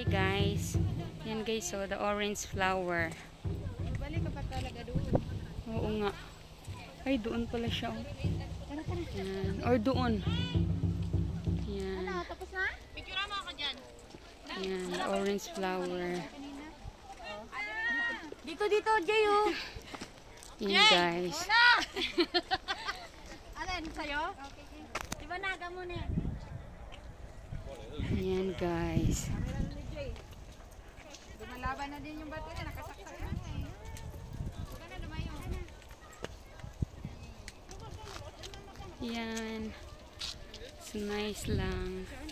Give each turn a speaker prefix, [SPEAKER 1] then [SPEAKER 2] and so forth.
[SPEAKER 1] guys. Yan guys, so the orange flower.
[SPEAKER 2] Balik ka pa talaga doon.
[SPEAKER 1] Oo nga. Ay, doon pala siya. Oh. Yan. Or doon. Yan.
[SPEAKER 2] Ano, tapos na? Picture mo ako dyan.
[SPEAKER 1] Yan, the orange flower.
[SPEAKER 2] Dito, Jay, oh.
[SPEAKER 1] Yan guys.
[SPEAKER 2] Alin, sa'yo? Diba naga mo na yan?
[SPEAKER 1] Yan guys.
[SPEAKER 2] Lumalaban na din yung baterya, nakasaksak na eh. Huwag na lumayo.
[SPEAKER 1] Yan. It's nice lang.